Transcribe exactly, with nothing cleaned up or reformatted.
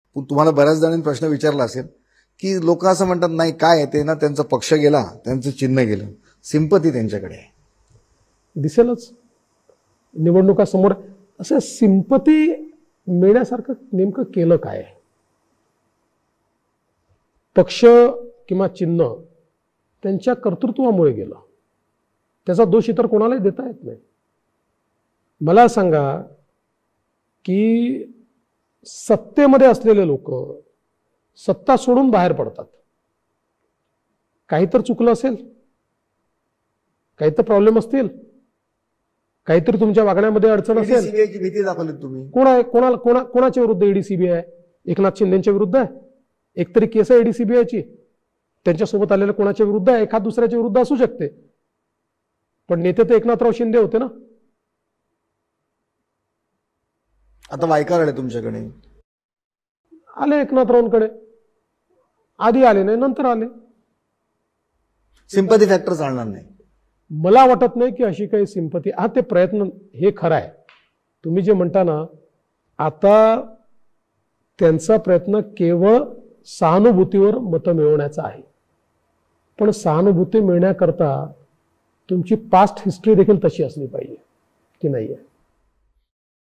तुम्हाला बऱ्याच जणांनी प्रश्न विचारला असेल की लोक असं म्हणतात नाही काय ते ना त्यांचा पक्ष गेला, त्यांचं चिन्ह गेलं, सिंपती त्यांच्याकडे आहे. दिसेलच निवडणुका समोर. असं सिंपती मिळण्यासारखं नेमकं केलं काय? पक्ष किंवा चिन्ह त्यांच्या कर्तृत्वामुळे गेलं. त्याचा दोष इतर कोणालाही देता येत नाही. मला सांगा की सत्तेमध्ये असलेले लोक सत्ता सोडून बाहेर पडतात. काही तर चुकलं असेल, काही तर प्रॉब्लेम असतील, काहीतरी तुमच्या वागण्यामध्ये अडचण असेल. सीबीआयची भीती दाखवली तुम्ही. कोणा कोणाला कोणा कोणाच्या विरुद्ध ईडी सीबीआय? एकनाथ शिंदेच्या विरुद्ध आहे. एकतरी केस आहे ईडी सीबीआयची. त्यांच्यासोबत आलेल्या कोणाच्या विरुद्ध आहे? एखाद दुसऱ्याच्या विरुद्ध असू शकते, पण नेते तर एकनाथराव शिंदे होते ना. आता वायकार आले तुमच्याकडे. आले एकनाथरावांकडे, आधी आले नाही, नंतर आले. सिंपती फॅक्टर चालणार नाही. मला वाटत नाही की अशी काही सिंपती. हा ते प्रयत्न हे खरं आहे. तुम्ही जे म्हणता ना, आता त्यांचा प्रयत्न केवळ सहानुभूतीवर मतं मिळवण्याचा आहे. पण सहानुभूती मिळण्याकरता तुमची पास्ट हिस्ट्री देखील तशी असली पाहिजे की नाही आहे.